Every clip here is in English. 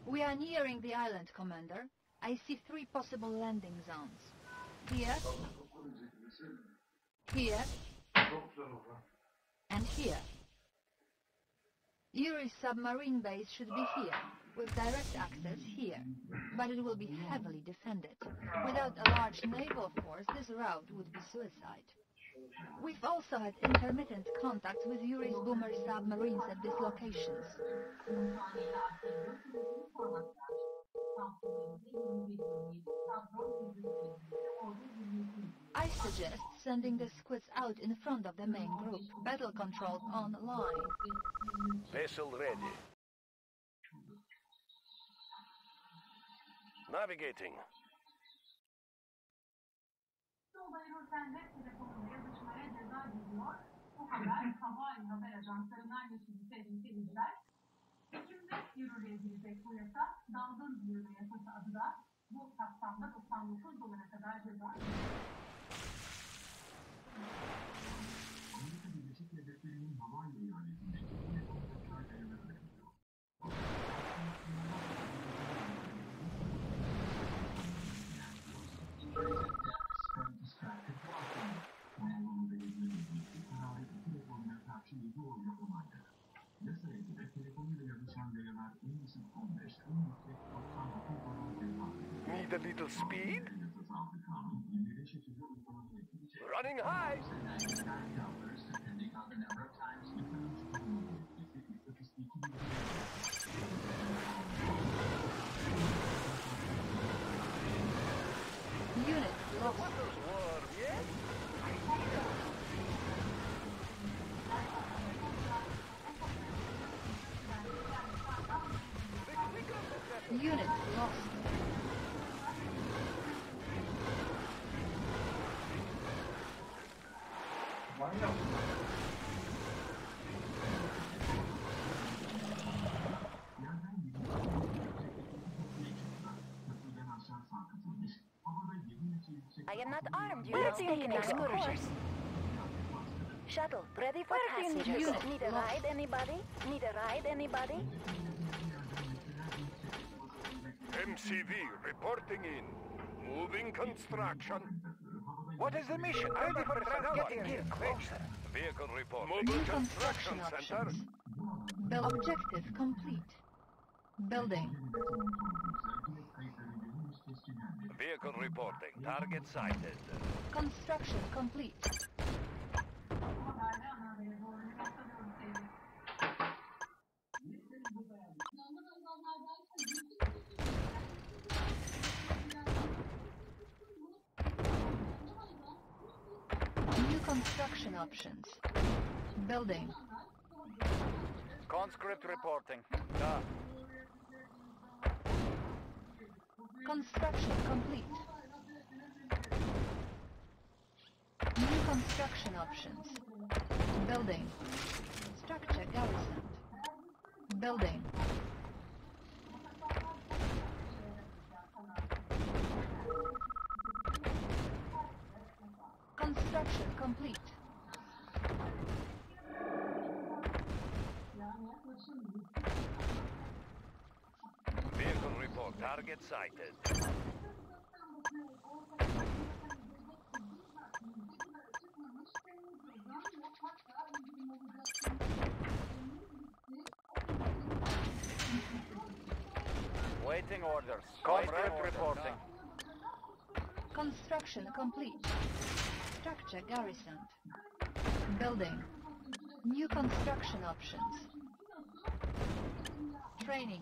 We are nearing the island, Commander. I see 3 possible landing zones. Here, here, and here. Yuri's submarine base should be here, with direct access here. But it will be heavily defended. Without a large naval force, this route would be suicide. We've also had intermittent contacts with Yuri's boomer submarines at these locations. I suggest sending the squids out in front of the main group. Battle control online. Vessel ready. Navigating. Yolda yürürken web telefonunda yazışmaya ceza geliyor. Bu haber havai haber ajanslarından geçildi sevgili seyirciler. Ekim ve yürürlüğe girecek bu yasa, dalgın yürüme yasası adı da bu kapsamda $99 kadar ceza. Amerika Birleşik Devletleri'nin Hawaii eyaletindeki telefonlar devre bırakılıyor. Yasaya göre telefonuyla yazışan veyalar en düşük 15, en yüksek 99 dolar ceza. Need a little speed? Yasası aldı kanun, 25 şekilde uygulamaya girecek. Running high! Unit lost. Water's warm, yes? Unit lost. I am not armed. You are taking excursions. Shuttle, ready for passengers. Unit Need a lost. ride, anybody? Need a ride, anybody? MCV reporting in. Moving construction. What is the mission? Ready for transport. Getting here closer. Vehicle report. New Mobile construction construction center. options. Build objective complete. Building. Vehicle reporting. Target sighted. Construction complete. Bu haberle ana habere doğru yollanıyoruz sevgili. New construction options. Building. Conscript reporting. Construction complete. New construction options. Building. Structure garrisoned. Building. Construction complete. Vehicle report. Target sighted. Waiting orders. Conscript reporting. Construction complete. Structure garrisoned. Building. New construction options. Training.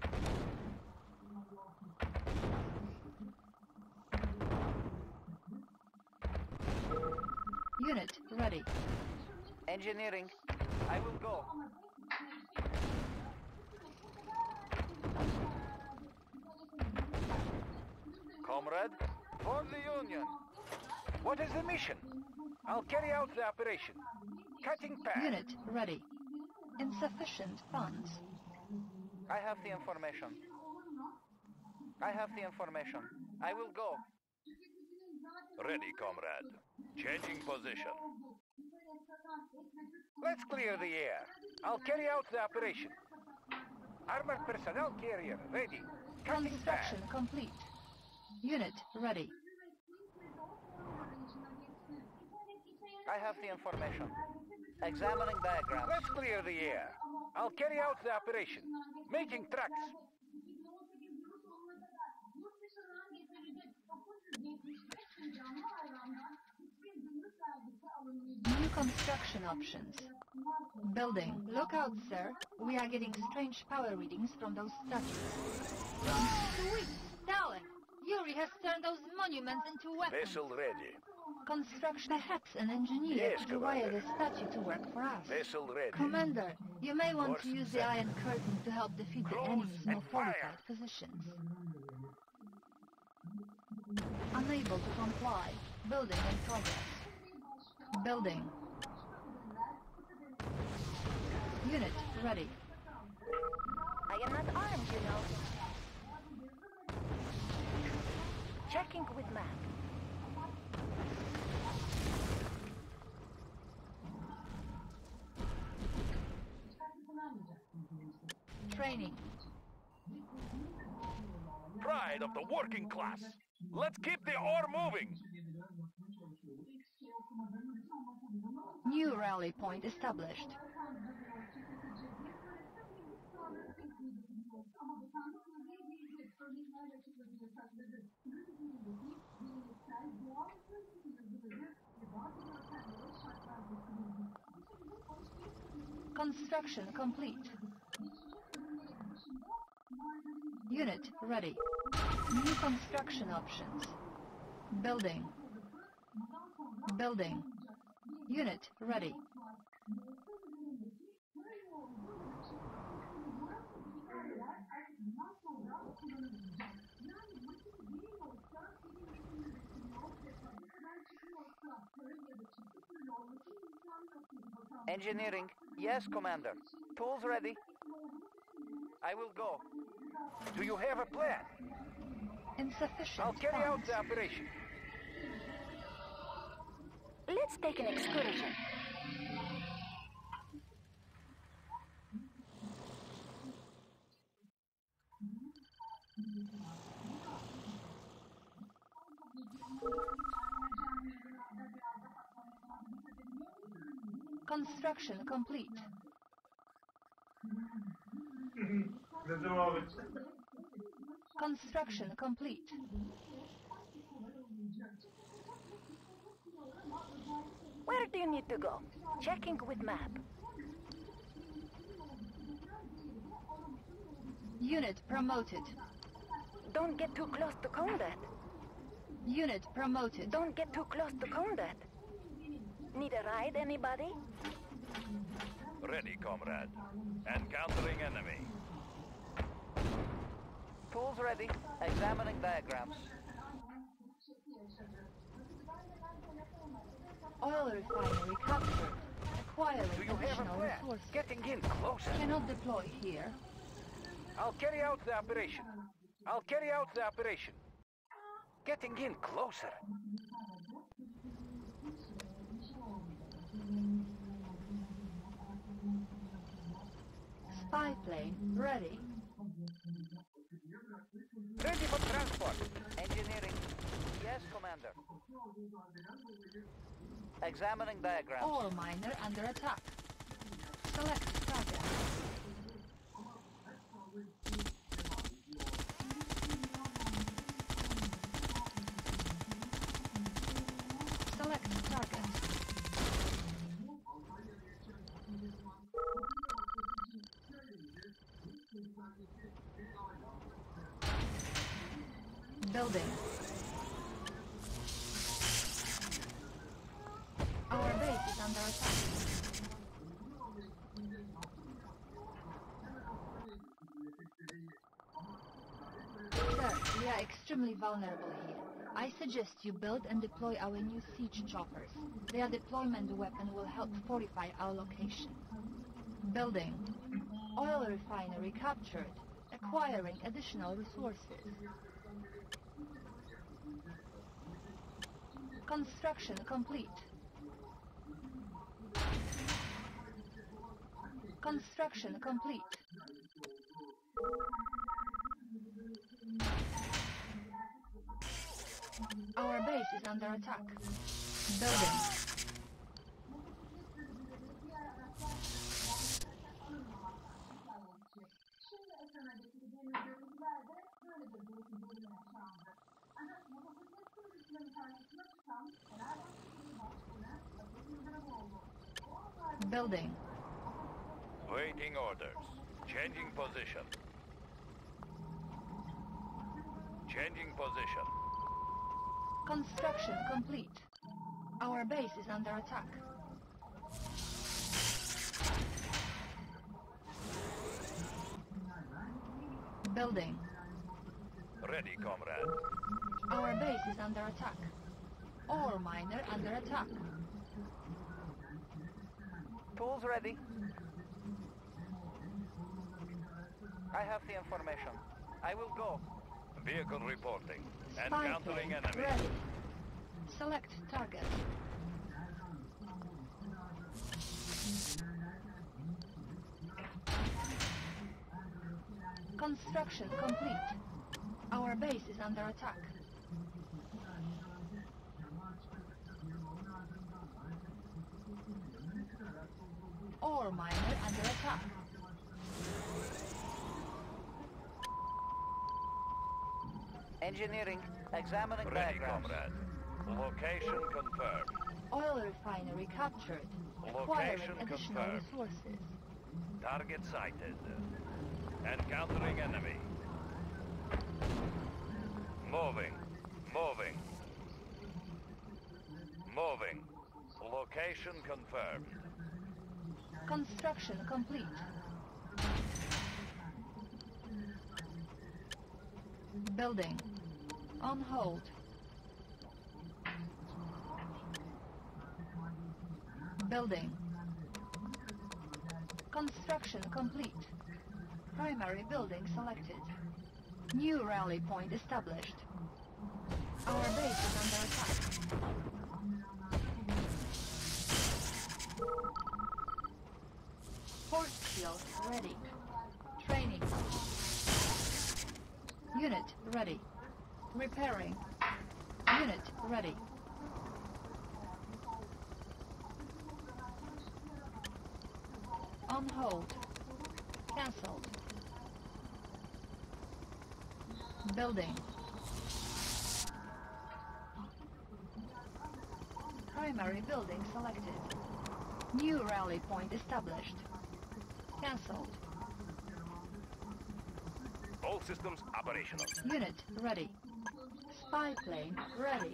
Unit ready. Engineering. I will go. Comrade, for the Union. What is the mission? I'll carry out the operation. Cutting path. Unit ready. Insufficient funds. I have the information. I have the information. I will go. Ready, comrade. Changing position. Let's clear the air. I'll carry out the operation. Armored personnel carrier ready. Cutting Construction back. complete. Unit ready. I have the information. Examining diagrams. Let's clear the air. I'll carry out the operation. Making tracks. New construction options. Building. Look out, sir. We are getting strange power readings from those statues. Sweet Stalin! Yuri has turned those monuments into weapons. Vessel ready. Construction. Perhaps an engineer Yes, could wire the Commander. statue to work for us. Vessel ready. Commander, you may want Course to use the set. Iron Curtain to help defeat the Close enemy's and more fire. fortified positions. Unable to comply. Building in progress. Building. Unit ready. I am not armed, you know. Checking with map. Training. Pride of the working class. Let's keep the ore moving. New rally point established. Construction complete. Unit ready. New construction options. Building. Building. Unit ready. Engineering. Yes, Commander. Tools ready. I will go. Do you have a plan? Insufficient I'll carry out funds. the operation. Let's take an excursion. Construction complete. Construction complete. Where do you need to go? Checking with map. Unit promoted. Don't get too close to combat. Unit promoted. Don't get too close to combat. Need a ride, anybody? Ready, comrade. Encountering enemy. Tools ready. Examining diagrams. Oil refinery captured. Acquiring Do you have a additional plan? resources. Getting in closer. Cannot deploy here. I'll carry out the operation. I'll carry out the operation. Getting in closer. Spy plane ready. Ready for transport. Engineering. Yes, Commander. Examining diagrams. Ore miner under attack. Select target. Select target. Building. Our base is under attack. Sir, we are extremely vulnerable here. I suggest you build and deploy our new siege choppers. Their deployment weapon will help fortify our location. Building. Oil refinery captured. Acquiring additional resources. Construction complete. Construction complete. under attack. Building. Şimdi ekranlardaki dediğimiz görüntüler de böyle bir boyutu bulunuyor şu anda. Ancak motosiklet sürücüsünün karşısına çıkan Fenerbahçe Başkanı Atatürk Yıldırımoğlu. Building. Waiting orders. Changing position. Changing position. Construction complete. Our base is under attack. Building. Ready, comrade. Our base is under attack. Ore miner under attack. Tools ready. I have the information. I will go. Vehicle reporting. Spy Encountering plane enemy. ready. Select target. Construction complete. Our base is under attack. Ore miner under attack. Engineering. Examining Ready, diagrams. comrade. Location confirmed. Oil refinery captured. Acquiring Location additional confirmed. resources. Target sighted. Encountering enemy. Moving. Moving. Moving. Location confirmed. Construction complete. Building. On hold. Building. Construction complete. Primary building selected. New rally point established. Our base is under attack. Force shield ready. Training. Unit ready. Repairing. Unit ready. On hold. Cancelled. Building. Primary building selected. New rally point established. Cancelled. All systems operational. Unit ready. Spy plane ready.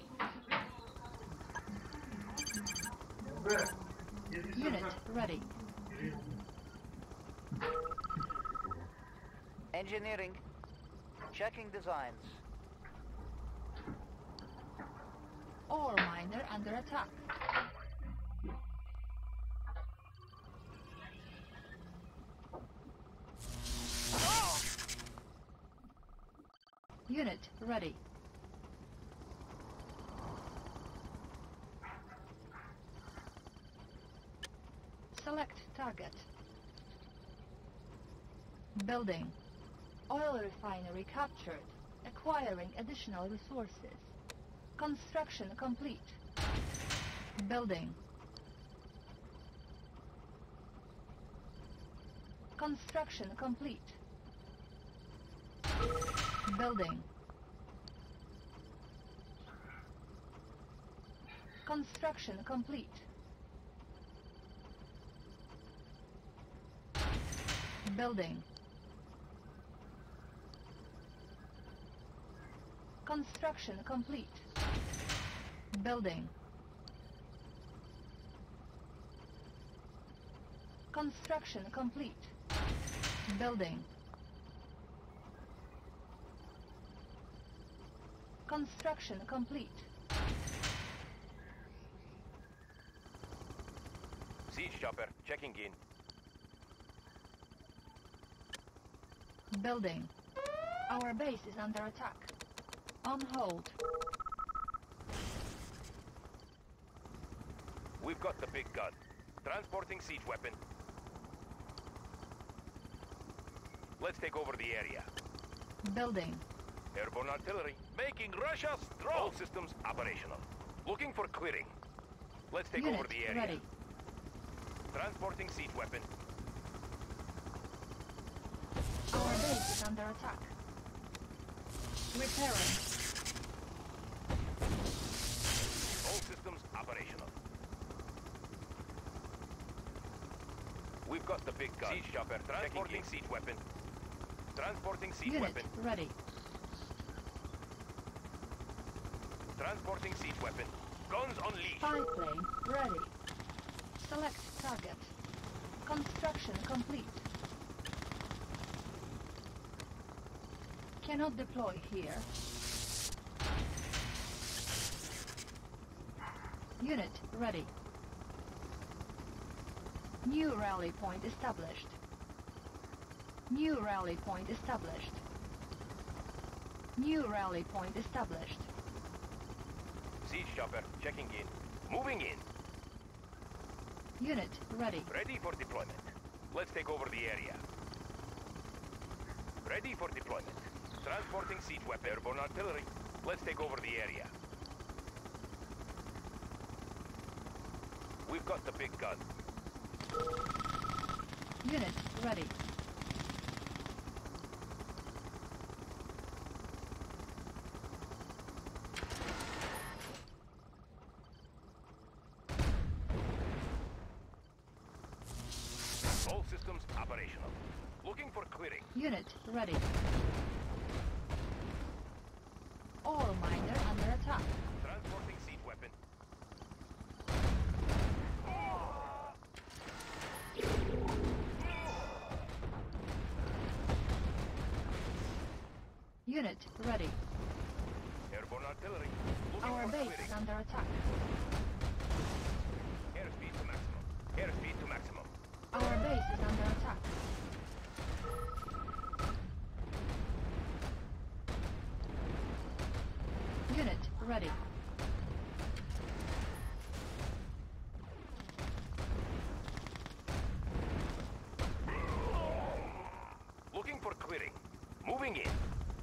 Unit ready. Engineering. Checking designs. Ore miner under attack. Unit ready. Select target. Building. Oil refinery captured. Acquiring additional resources. Construction complete. Building. Construction complete. Building. Construction complete. Building. Construction complete. Building. Construction complete. Building. Construction complete. Siege chopper checking in. Building. Our base is under attack. On hold. We've got the big gun. Transporting siege weapon. Let's take over the area. Building. Airborne artillery. Making Russia strong. All systems operational. Looking for clearing. Let's take Unit over the area. ready. Transporting siege weapon. Our base is under attack. Repairing. All systems operational. We've got the big gun. Siege chopper. Transporting siege weapon. Transporting siege Unit weapon. ready. Transporting siege weapon. Guns unleashed. Spy plane ready. Select target. Construction complete. Cannot deploy here. Unit ready. New rally point established. New rally point established. New rally point established. Siege chopper. Checking in. Moving in. Unit ready. Ready for deployment. Let's take over the area. Ready for deployment. Transporting siege weapon. Airborne artillery. Let's take over the area. We've got the big gun. Unit ready. All systems operational. Looking for clearing. Unit ready. All miner under attack. Transporting siege weapon. Unit ready. Airborne artillery. Looking Our for base clearing. is under attack. Airspeed to maximum. Airspeed to maximum. Our base is under attack. Unit ready. Looking for clearing. Moving in.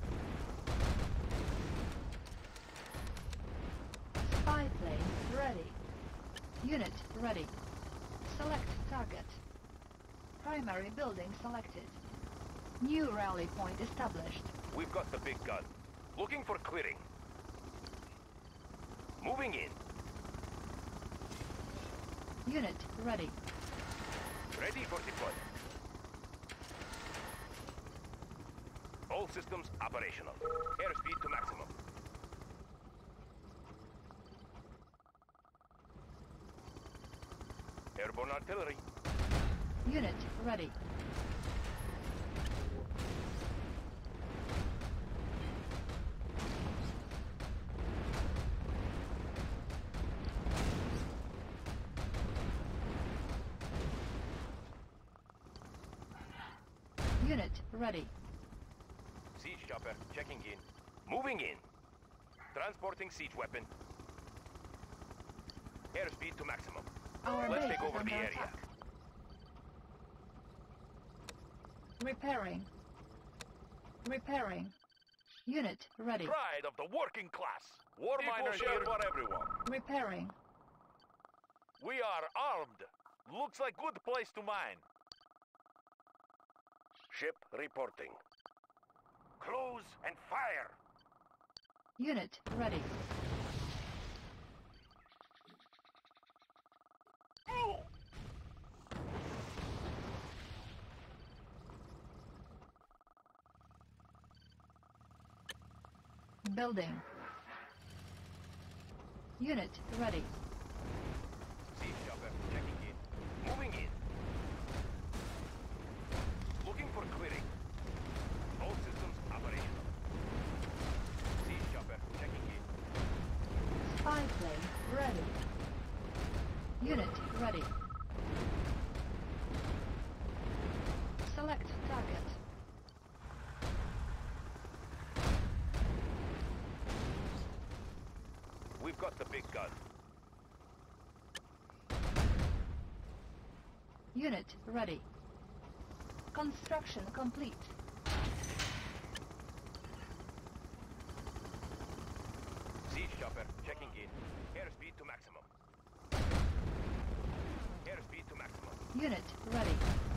Spy plane ready. Unit ready. Select target. Primary building selected. New rally point established. We've got the big gun. Looking for clearing. Moving in. Unit ready. Ready for deployment. All systems operational. Airspeed to maximum. Airborne artillery. Unit ready. Unit ready. Siege chopper checking in. Moving in. Transporting siege weapon. Airspeed to maximum. Our Let's base take is over under the area. attack. Repairing. Repairing. Unit ready. Pride of the working class. War Equal miners share here for everyone. Repairing. We are armed. Looks like good place to mine. Ship reporting. Close and fire. Unit ready. Building. Unit ready. Siege chopper checking in. Moving in. Looking for clearing. All systems operational. Siege chopper checking in. Spy plane ready. Unit ready. Select target. We've got the big gun. Unit ready. Construction complete. Siege chopper chopper, checking in. Airspeed to maximum. Airspeed to maximum. Unit ready.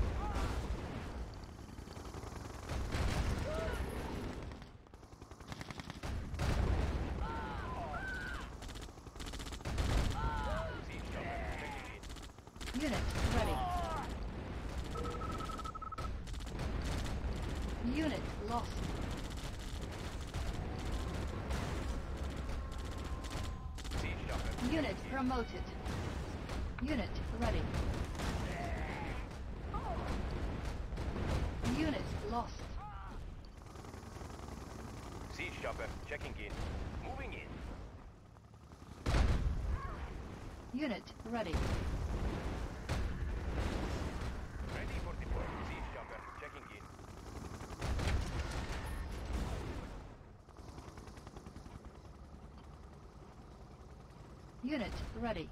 Siege chopper, checking in. Unit ready. Unit lost. Siege chopper. Unit promoted. Unit ready. Unit lost. Siege chopper, checking in. Moving in. Unit ready. Ready for deployment. Siege chopper, checking in. Unit ready.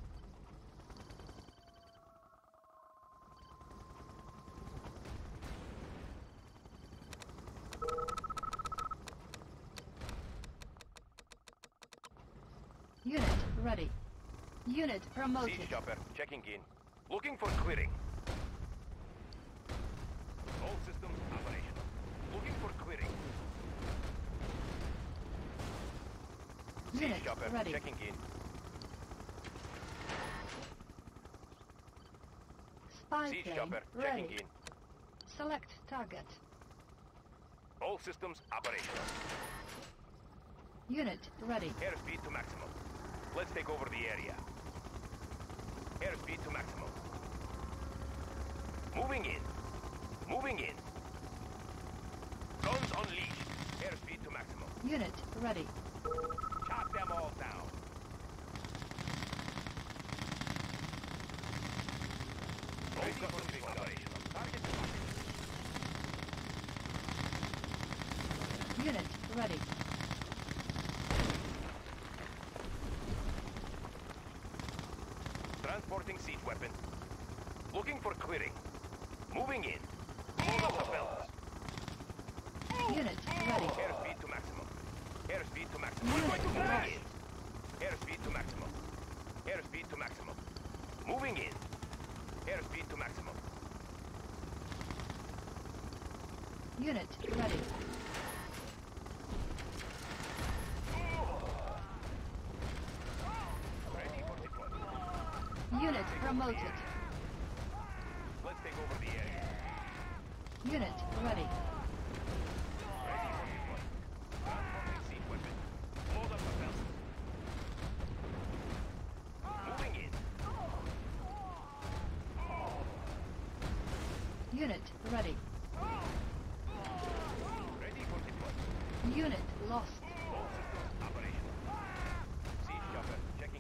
Unit ready. Unit promoted. Siege chopper, checking in. Looking for clearing. All systems operational. Looking for clearing. Siege Unit chopper, ready. checking in. Spy Siege plane chopper, ready. checking in. Select target. All systems operational. Unit ready. Airspeed to maximum. Let's take over the area. Airspeed to maximum. Moving in. Moving in. Guns unleashed. Airspeed to maximum. Unit ready. Chop them all down. Ready for deployment. Operational. Target locked. Unit ready. Transporting siege weapon. Looking for clearing. Moving in. Hold up the belts. Unit ready. Airspeed to maximum. Airspeed to maximum. Unit Moving lost. in. Airspeed to maximum. Airspeed to maximum. Moving in. Airspeed to maximum. Unit ready. Ready for deployment. Unit promoted. Let's take over the area. Unit ready. Ready for deployment. Transporting siege weapon. Load up the belts. Moving in. Unit ready. Ready for deployment. Unit lost. All systems operational. Siege chopper checking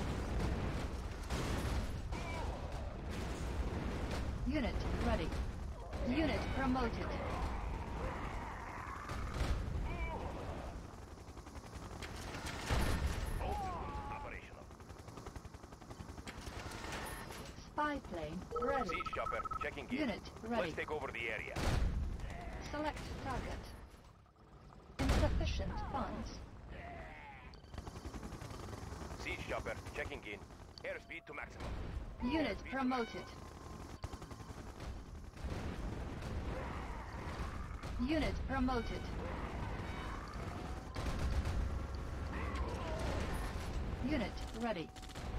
in. Unit ready. Unit promoted. All systems operational. Spy plane ready. Siege chopper checking in. Unit ready. Let's take over the area. Select target. Insufficient funds. Siege chopper checking in. Airspeed to maximum. Unit promoted. Unit promoted. Unit ready.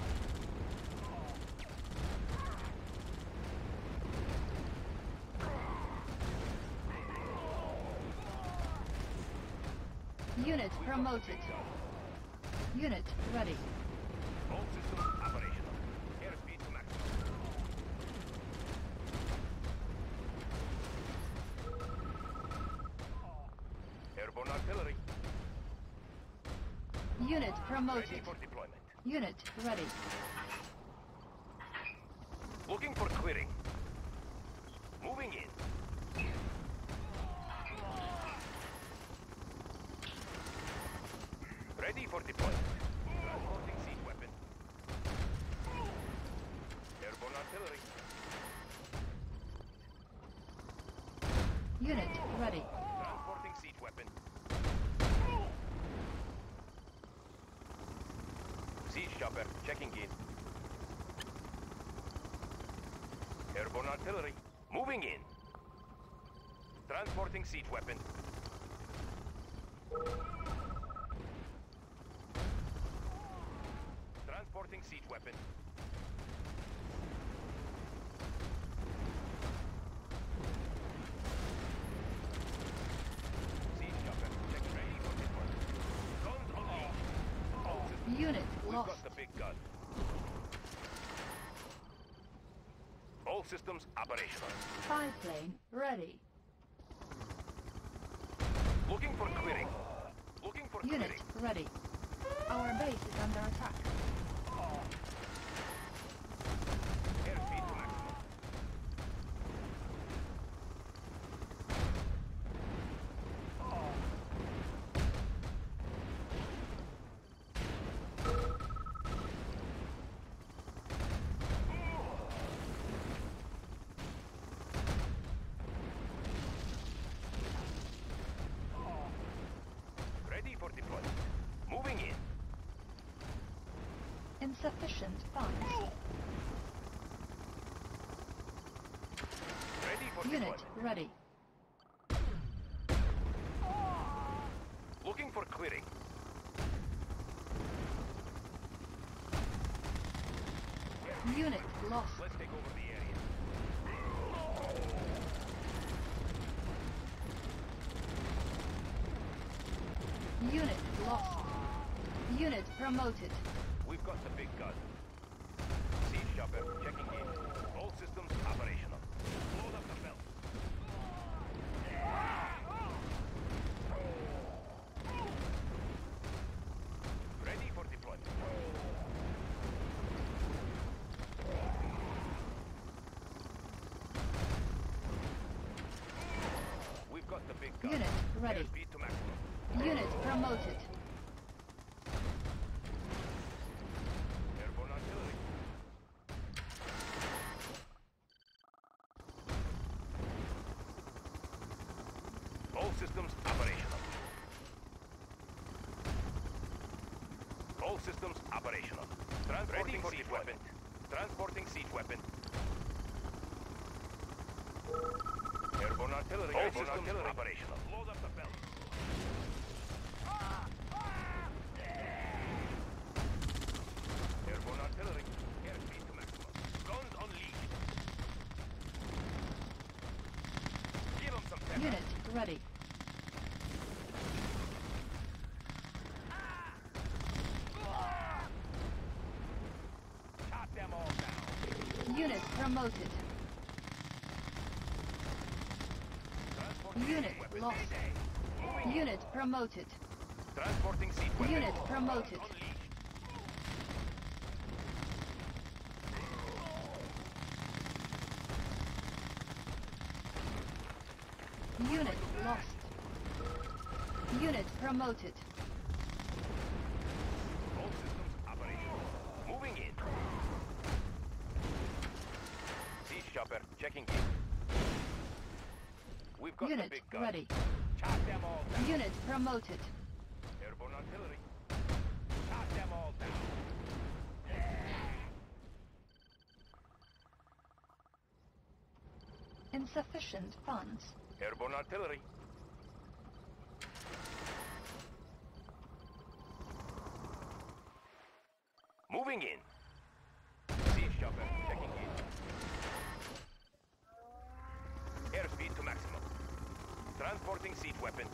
Unit promoted. Unit ready. All systems operational. Airspeed to maximum. Airborne artillery. Unit Ready promoted. for deployment. Unit ready. Looking for clearing. Moving in. Ready for deployment. Transporting siege weapon. Airborne artillery. Unit ready. Transporting siege weapon. Siege chopper, checking in. Airborne artillery, moving in. Transporting siege weapon. Transporting siege weapon. Siege chopper, checking ready for deployment. Guns unleashed. All systems. Unit We've lost. got the big gun. All systems operational. Spy plane ready. Looking for clearing. Looking for Unit clearing. ready. Our base is under attack. Airspeed to maximum. Ready for deployment. Moving in. Insufficient funds. Ready for Unit deployment. ready. Looking for clearing. Unit lost. Let's take over the area. Unit lost. Unit promoted. We've got the big gun. Siege chopper checking in. All systems operational. Load up the belt. Ready for deployment. We've got the big gun. Unit ready. Airspeed to maximum. Unit promoted. Airborne artillery. All systems operational. All systems operational. Transporting siege weapon. Transporting siege weapon. Airborne artillery. All systems operational. Load up the belt. Airborne artillery. Airspeed to maximum. Guns unleashed. Give them some pepper. Unit ready. Shot them all down. Unit promoted. Transporting Unit siege weapon. lost. Unit promoted. Transporting siege weapon. Unit promoted. Unleashed. Unit lost. Unit promoted. All systems operational. Moving in. Siege chopper checking in. We've got the Unit big gun. ready. Shot them all down. Unit promoted. Airborne artillery. Shot them all down. Insufficient funds. Airborne artillery. Moving in. Siege chopper checking in. Airspeed to maximum. Transporting siege weapon.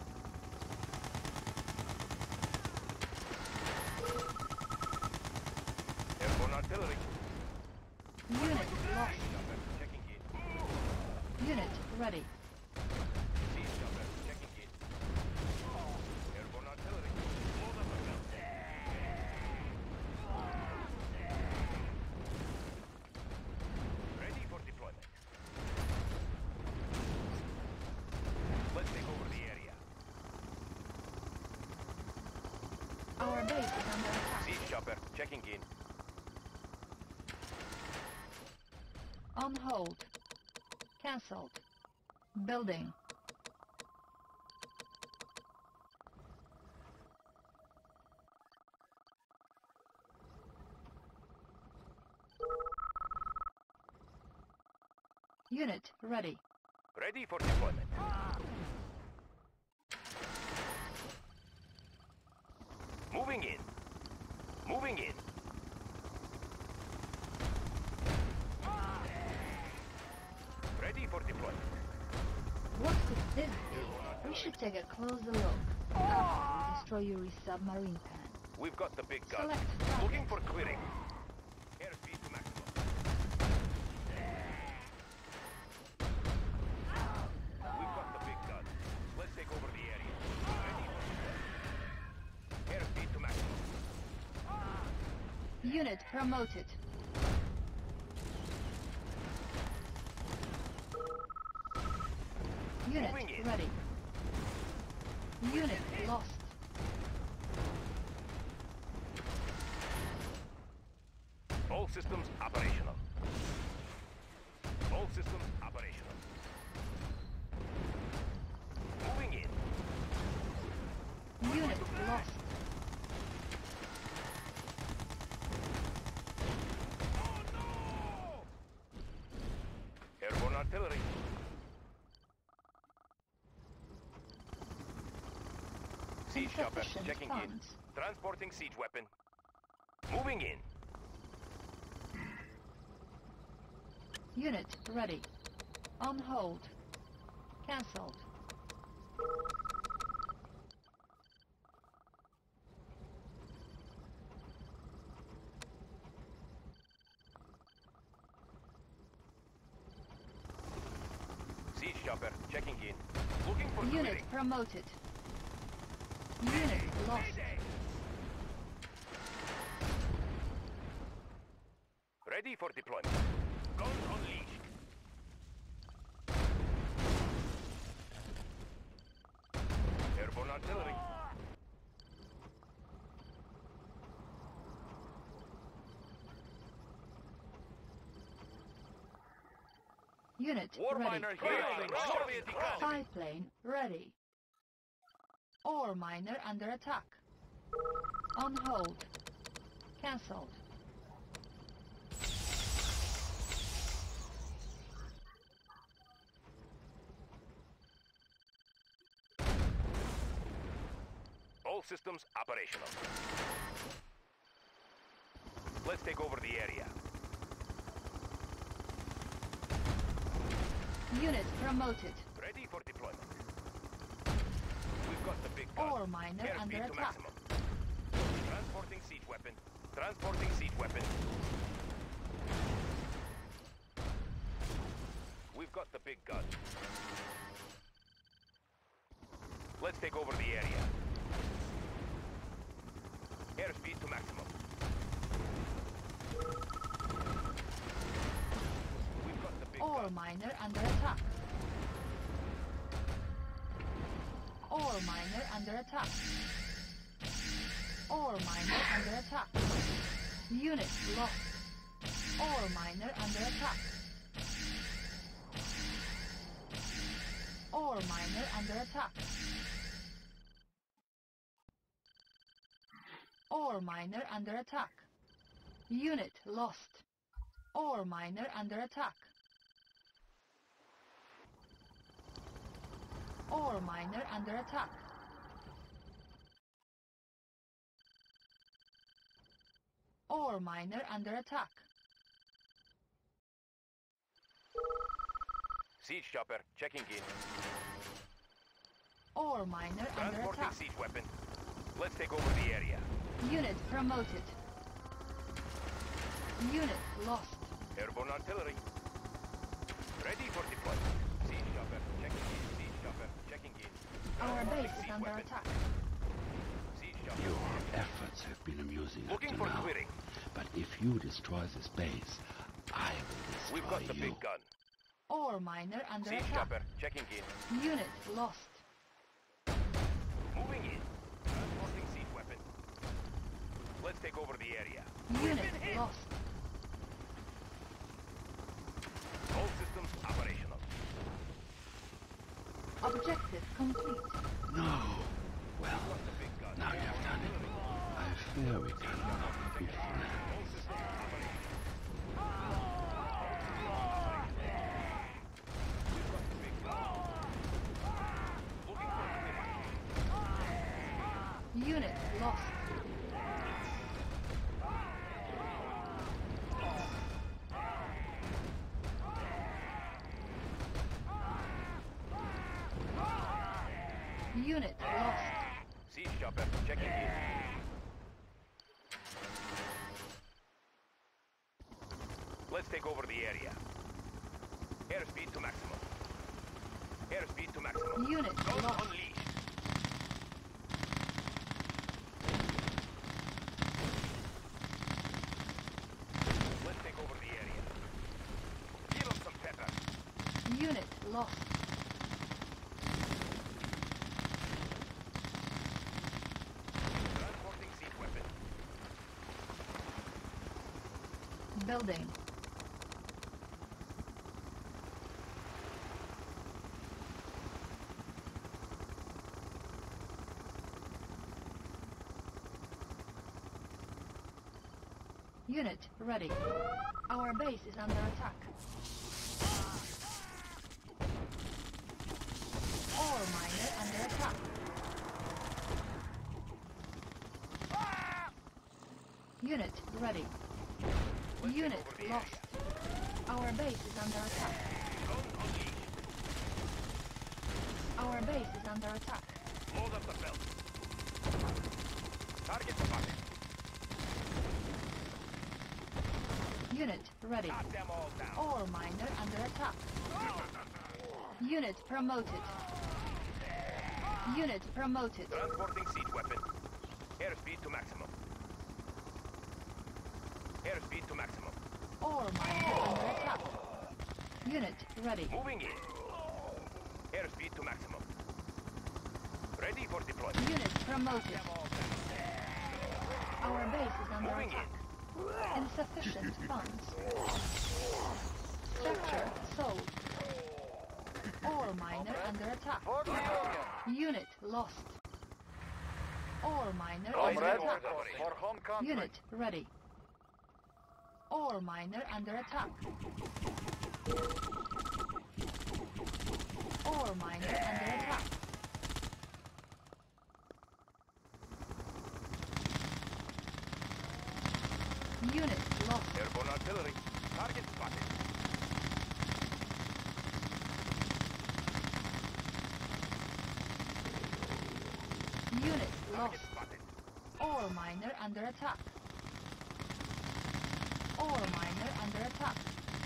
Airborne artillery. Unit lost. Chopper checking in. Unit ready. Siege chopper checking in. Airborne artillery. Load up the belt. Ready for deployment. Let's take over the area. Our base is under attack. Siege chopper checking in. On hold. Cancelled. Building. Unit ready. Ready for deployment. Moving in. Moving in. Ready for deployment. What could this be? We should take a closer look after we destroy Yuri's submarine cannon. We've got the big gun. Select target. Looking for clearing. Airspeed to maximum. We've got the big gun. Let's take over the area. Ready for deployment. Airspeed to maximum. Unit promoted. Unit Moving in. ready. Unit lost. All systems operational. All systems operational. Moving in. Unit lost. Airborne artillery. Siege chopper Insufficient checking in. funds. Transporting siege weapon. Moving in. Unit ready. On hold. Cancelled. Siege chopper checking in. Looking for Unit clearing. promoted. Unit lost. Ready for deployment. Guns unleashed. Airborne artillery. Unit War ready. miner here. Soviet economy. Spy plane ready. Ore miner under attack. On hold. Cancelled. All systems operational. Let's take over the area. Unit promoted. Ready for deployment. We've got the big gun. Ore miner Airspeed under to attack. maximum. Transporting siege weapon. Transporting siege weapon. We've got the big gun. Let's take over the area. Airspeed to maximum. We've got the big Ore gun. miner under attack. Ore miner under attack. Ore miner under attack. Unit lost. Ore miner under attack. Ore miner under attack. Ore miner under attack. Unit lost. Ore miner under attack. Ore miner under attack. Ore miner under attack. Siege chopper checking in. Ore miner under Transporting attack. siege weapon. Let's take over the area. Unit promoted. Unit lost. Airborne artillery. Ready for deployment. Siege chopper checking in. Siege chopper checking in. Our Transporting base is siege under weapon. attack. Siege chopper. Your efforts have been amusing up Looking to for now. clearing. But if you destroy this base, I will destroy We've got the you. big gun. Ore miner under Siege attack. chopper checking in. Unit lost. Moving in. Transporting siege weapon. Let's take over the area. Unit lost. All systems operational. Objective complete. No. Well, Got the big gun. now you have done it. I fear we cannot be friends. All systems operational. Unit lost. Unit lost. Siege chopper checking in. Let's take over the area. Airspeed to maximum. Airspeed to maximum. Unit Guns lost. unleashed. Let's take over the area. Give them some pepper. Unit lost. Transporting siege weapon. Building. Unit ready. Our base is under attack. Ore miner under attack. Unit ready. Unit over the lost. Our base is under attack. Guns unleashed. Our base is under attack. Load up the belt. Target spotted. Unit ready. Shot them all down. Ore miner under attack. Unit promoted. Unit promoted. Transporting siege weapon. Airspeed to maximum. Airspeed to maximum. Ore miner under attack. Unit ready. Moving in. Airspeed to maximum. Ready for deployment. Unit promoted. Them all down. Our base is under Moving attack. in. Insufficient funds. Structure sold. Ore miner under attack. For the Union. Unit lost. Ore miner Comrade, under attack. for home country. Unit ready. Ore miner under attack. Ore miner under attack. Unit lost. Airborne artillery. Target spotted. Unit lost. Target spotted. Ore miner under attack. Ore miner under attack.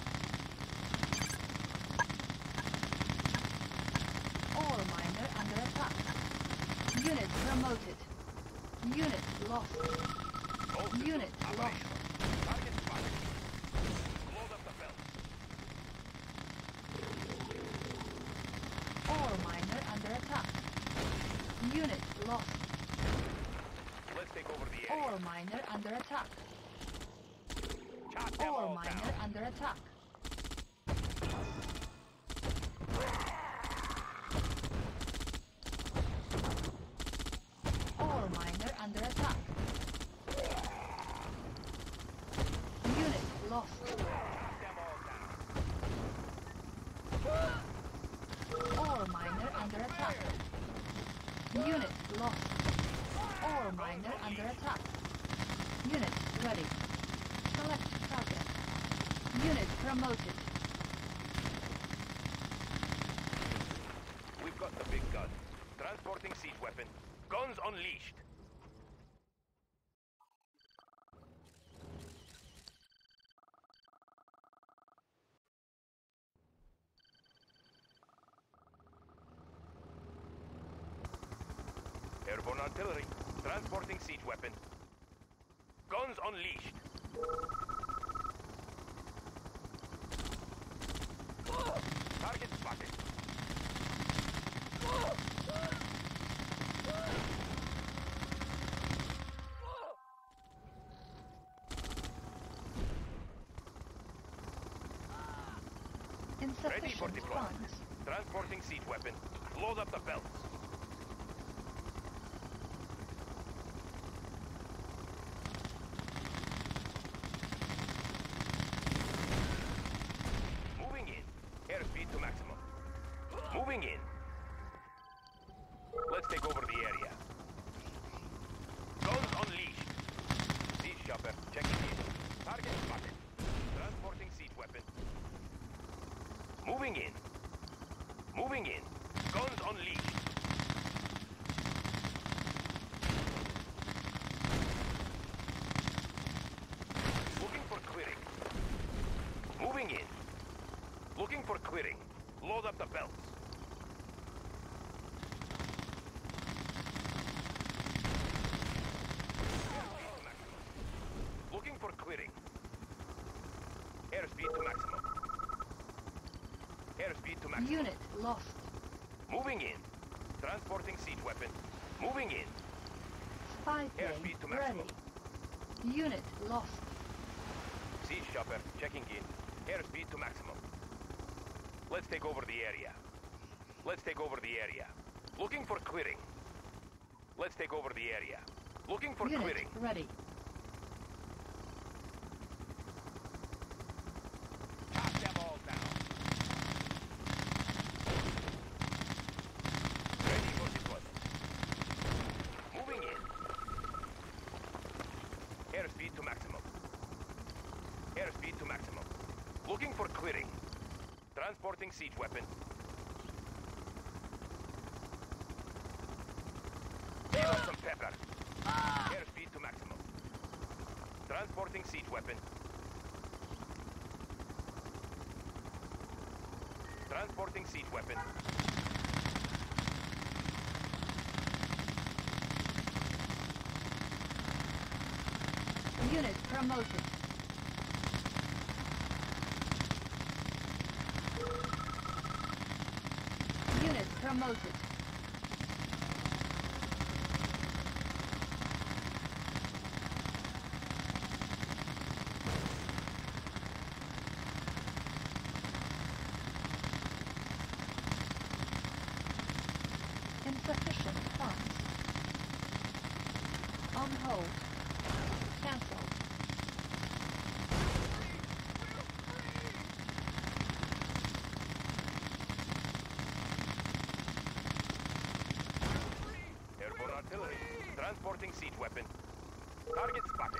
Ore miner under attack. Unit promoted. Unit lost. All systems Unit lost. operational. Target spotted. Load up the belt. Ore miner under attack. Unit lost. Let's take over the area. Ore miner under attack. Shot them Ore all miner down. under attack. Ore miner under attack. Unit lost. Shot them all down. Ore miner under attack. Unit lost. Ore miner under attack. Unit ready. Select target. Unit promoted. We've got the big gun. Transporting siege weapon. Guns unleashed. Airborne artillery. Transporting siege weapon. Guns unleashed. Target spotted. Ready for Insufficient deployment. funds. Transporting siege weapon. Load up the belts. Moving in. Airspeed to maximum. Moving in. Let's take over the area. clearing. Load up the belts. Looking for clearing. Airspeed to maximum. Airspeed to maximum. Unit lost. Moving in. Transporting siege weapon. Moving in. Spy plane Airspeed to ready. maximum. Unit lost. Siege chopper checking in. Airspeed to maximum. Let's take over the area. Let's take over the area. Looking for clearing. Let's take over the area. Looking for Unit clearing. ready. Knock them all down. Ready for deployment. Moving in. Airspeed to maximum. Airspeed to maximum. Looking for clearing. Transporting siege weapon. Give us some pepper. Airspeed to maximum. Transporting siege weapon. Transporting siege weapon. Unit promoted. Unit promoted. Insufficient funds. On hold. Cancelled. Airborne artillery. Transporting siege weapon. Target spotted.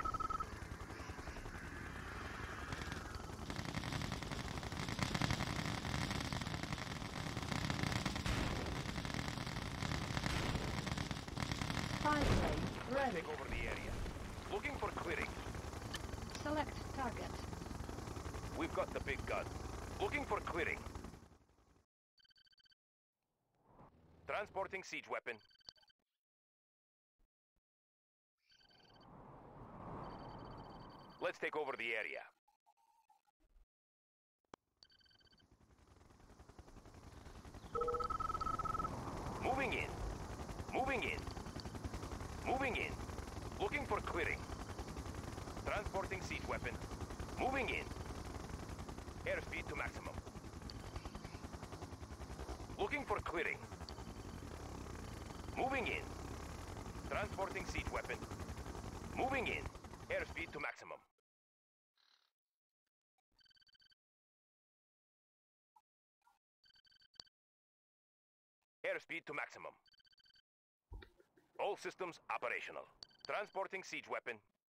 Spy plane ready. Take over the area. Looking for clearing. Select target. We've got the big gun. Looking for clearing. Transporting siege weapon. Let's take over the area. Moving in. Moving in. Moving in. Looking for clearing. Transporting siege weapon. Moving in. Airspeed to maximum. Looking for clearing. Moving in. Transporting siege weapon. Moving in. Airspeed to maximum. Airspeed to maximum. All systems operational. Transporting siege weapon.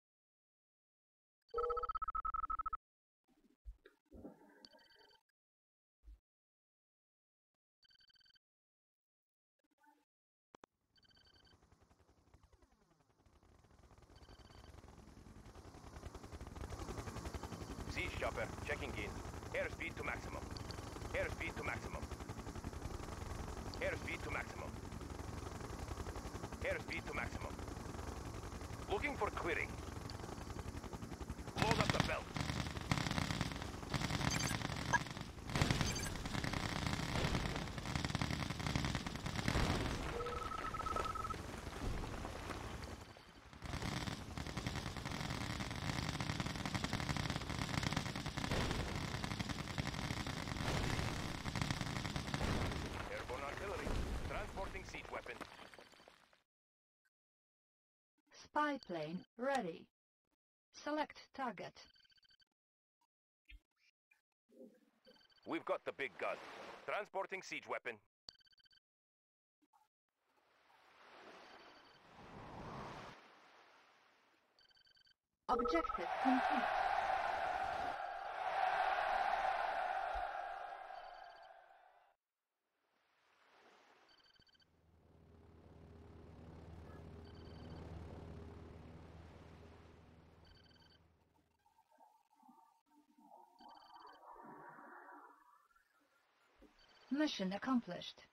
Siege chopper checking in. Airspeed to maximum. Airspeed to maximum. Airspeed to maximum. Airspeed to maximum. Looking for clearing. Load up the belt. Airborne artillery. Transporting siege weapon. Spy plane ready. Select target. We've got the big gun. Transporting siege weapon. Objective complete. Mission accomplished.